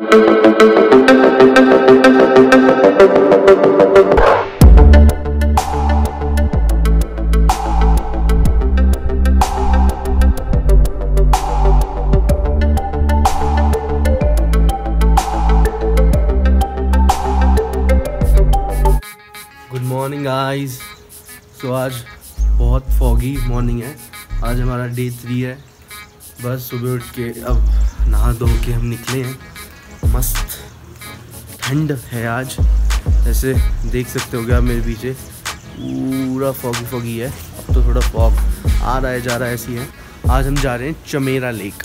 Good morning guys. तो आज बहुत फॉगी मॉर्निंग है। आज हमारा डे 3 है। बस सुबह उठ के अब नहा धो के हम निकले हैं। मस्त ठंड है आज, जैसे देख सकते हो आप मेरे पीछे पूरा फॉगी है। अब तो थोड़ा फॉग आ रहा है जा रहा है, ऐसी है। आज हम जा रहे हैं चमेरा लेक।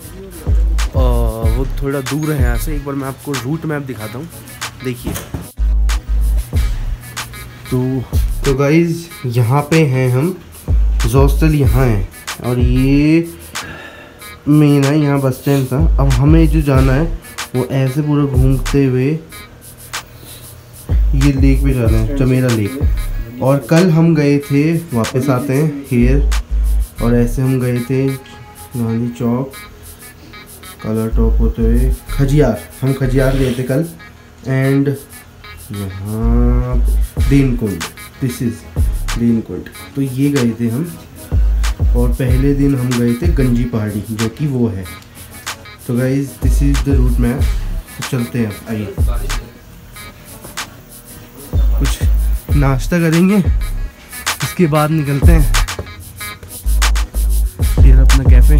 वो थोड़ा दूर है यहाँ से। एक बार मैं आपको रूट मैप दिखाता हूँ, देखिए। तो गाइज यहाँ पे हैं हम, हॉस्टल यहाँ है और ये मेन है, यहाँ बस स्टैंड था। अब हमें जो जाना है वो ऐसे पूरा घूमते हुए ये लेक पे जाना है, चमेरा लेक। और कल हम गए थे, वापस आते हैं हेयर, और ऐसे हम गए थे गांधी चौक, कलर टॉप होते हुए खजियार। हम खजियार गए थे कल। एंड यहाँ देनकुंड, दिस इज देनकुंड। तो ये गए थे हम। और पहले दिन हम गए थे गंजी पहाड़ी, जो कि वो है। तो guys this is the route map. तो चलते हैं, आइए कुछ नाश्ता करेंगे, उसके बाद निकलते हैं फिर अपना cafe.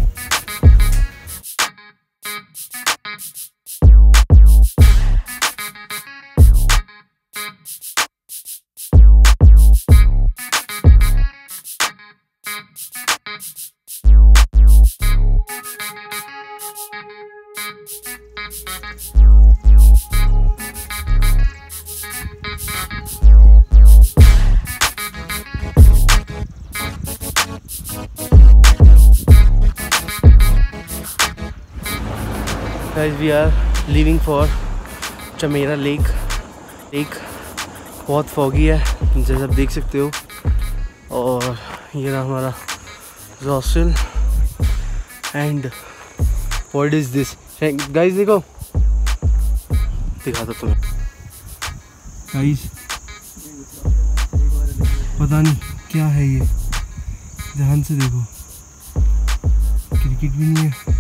Guys, we are leaving for Chamera lake. Lake बहुत फॉगी है, जैसे आप देख सकते हो। और ये रहा हमारा hostel. And what is this guys, देखो दिखाता तुम्हें। गाइस पता नहीं क्या है ये, ध्यान से देखो। क्रिकेट भी नहीं है।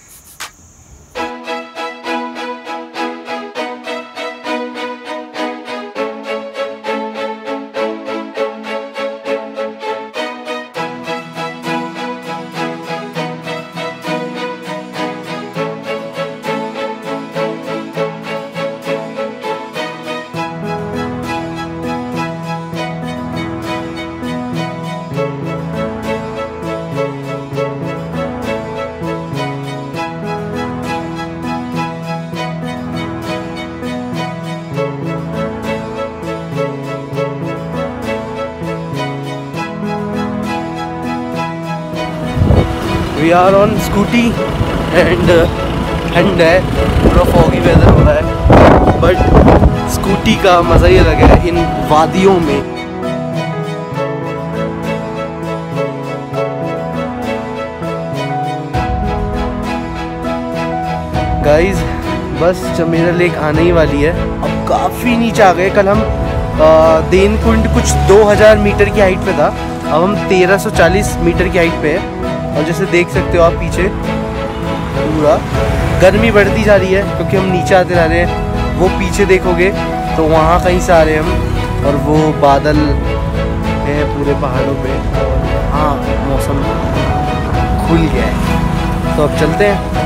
We are on Scooty and ठंड है, पूरा फॉगी वेदर हो रहा है। बट स्कूटी का मज़ा ही अलग है इन वादियों में। गाइस बस चमेरा लेक आने ही वाली है। अब काफ़ी नीचे आ गए। कल हम देनकुंड कुछ 2000 मीटर की हाइट पे था, अब हम 1340 मीटर की हाइट पे है। और जैसे देख सकते हो आप पीछे पूरा गर्मी बढ़ती जा रही है, क्योंकि हम नीचे आते जा रहे हैं। वो पीछे देखोगे तो वहाँ कहीं से आ रहे हैं हम, और वो बादल हैं पूरे पहाड़ों पे। हाँ, मौसम खुल गया है, तो अब चलते हैं।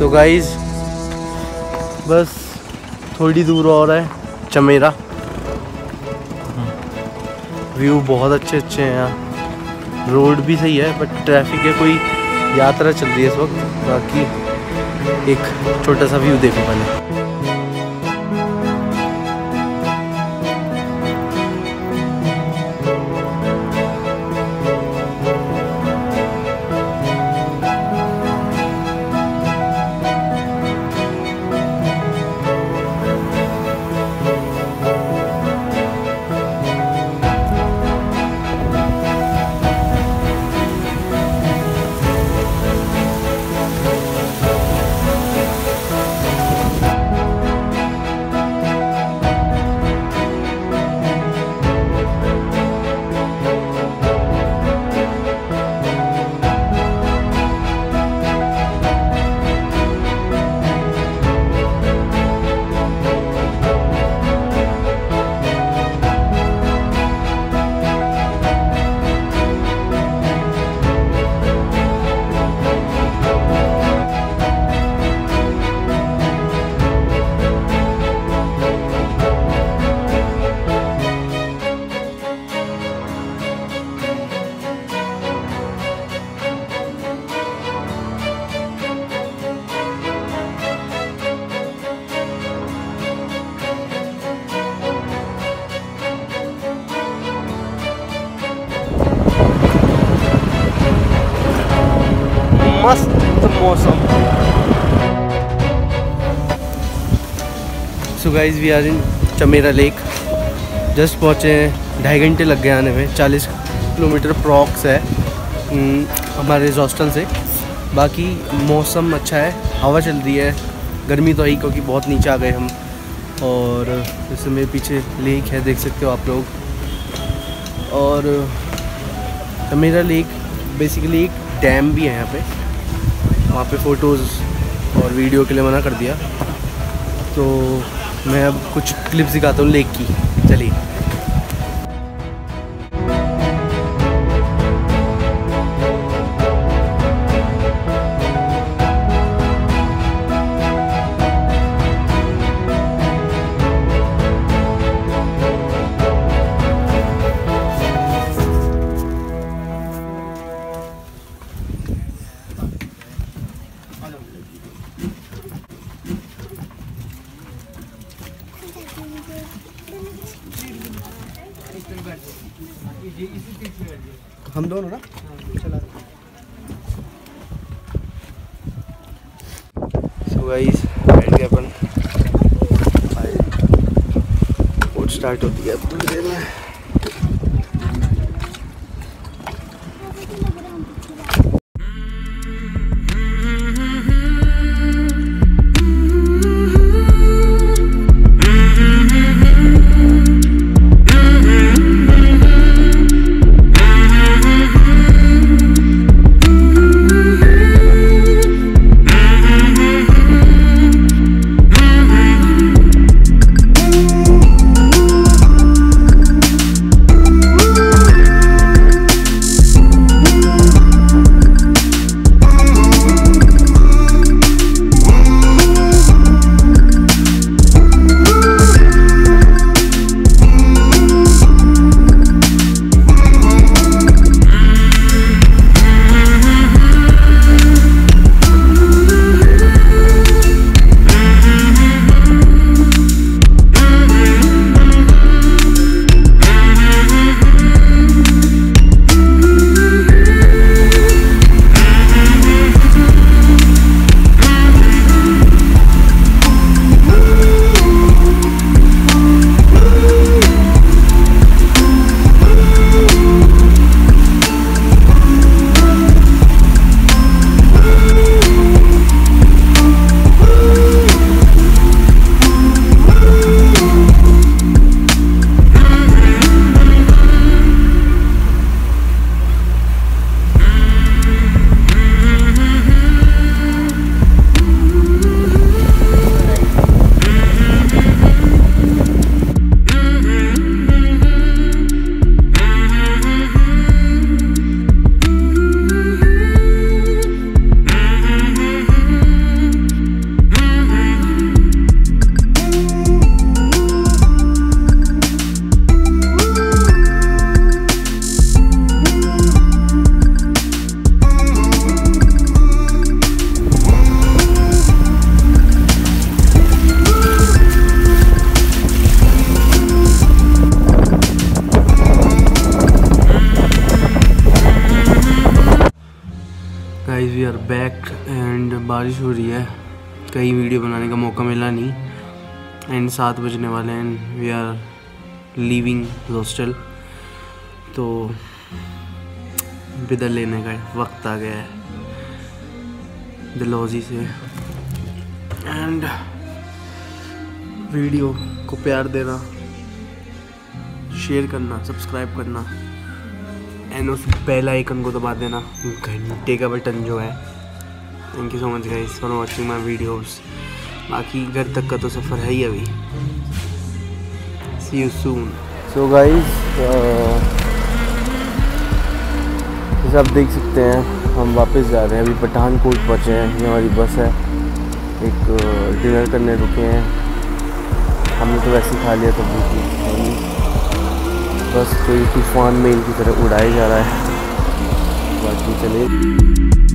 गाइस बस थोड़ी दूर और है चमेरा। व्यू बहुत अच्छे अच्छे हैं यहाँ, रोड भी सही है बट ट्रैफिक है, कोई यात्रा चल रही है इस वक्त। बाकी एक छोटा सा व्यू देखो पहले। मस्त मौसम। So guys we are in Chamera lake, just पहुँचे हैं, 2.5 घंटे लग गए आने में। 40 किलोमीटर प्रॉक्स है हमारे हॉस्टल से। बाकी मौसम अच्छा है, हवा चल रही है, गर्मी तो आई क्योंकि बहुत नीचे आ गए हम। और जैसे मेरे पीछे लेक है, देख सकते हो आप लोग। और चमेरा लेक बेसिकली एक डैम भी है यहाँ पे, वहाँ पे फ़ोटोज़ और वीडियो के लिए मना कर दिया। तो मैं अब कुछ क्लिप्स दिखाता हूँ लेक की, चलिए। हम दोनों ना चला। सो गाइस बैठ गए अपन, बोट स्टार्ट होती है थोड़ी देर में। बैक एंड बारिश हो रही है, कहीं वीडियो बनाने का मौका मिला नहीं। एंड 7 बजने वाले हैं, वी आर लीविंग हॉस्टल, तो बिदर लेने का वक्त आ गया है डलहौजी से। एंड वीडियो को प्यार देना, शेयर करना, सब्सक्राइब करना एंड उस बेल आइकन को दबा देना, घंटे का बटन जो है। Thank you so much guys for watching my videos. बाकी घर तक का तो सफ़र है ही अभी। सी यू सून। सो गाइस जैसे आप देख सकते हैं हम वापस जा रहे हैं, अभी पठानकोट पहुँचे हैं। ये हमारी बस है, एक डिनर करने रुके हैं। हमने तो वैसे ही खा लिया था, भूख नहीं, बस कोई तूफान मेल की तरह उड़ाया जा रहा है। बाकी चले।